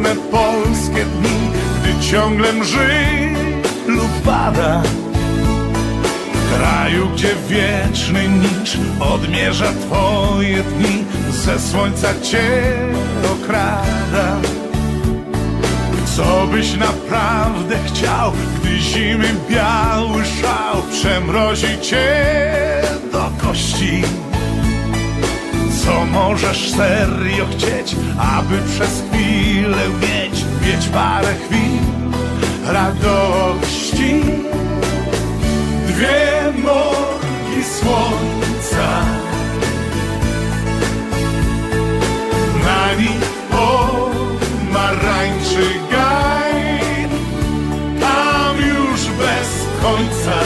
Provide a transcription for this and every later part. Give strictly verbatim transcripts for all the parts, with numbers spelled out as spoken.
piękne polskie dni, gdy ciągle mrzy lub pada. W kraju, gdzie wieczny nicz odmierza twoje dni, ze słońca cię okrada. Co byś naprawdę chciał, gdy zimy biały szał przemrozi cię do kości? Co możesz serio chcieć, aby przez chwilę mieć, mieć parę chwil radości? Dwie morgi słońca, na nich pomarańczy gaj, tam już bez końca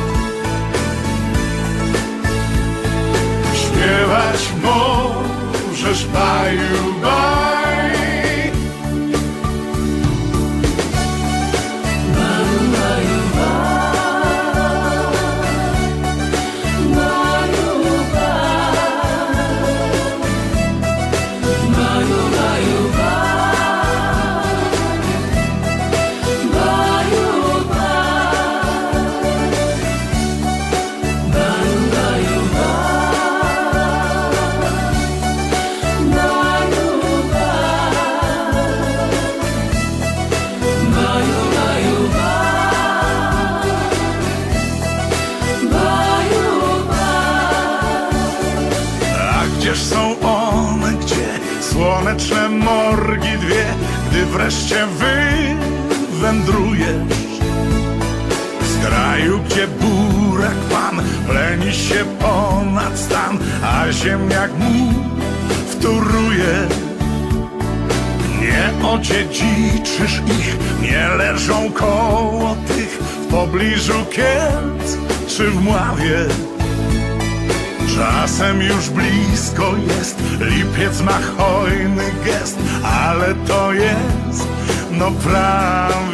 śpiewać możesz baju baj. Gdzież są one, gdzie słoneczne morgi dwie, gdy wreszcie wywędrujesz z kraju, gdzie burak pan pleni się ponad stan, a ziemniak mu wtóruje. Nie odziedziczysz ich, nie leżą koło tych w pobliżu Kielc czy w Mławie. Czasem już blisko jest, lipiec ma hojny gest, ale to jest no prawie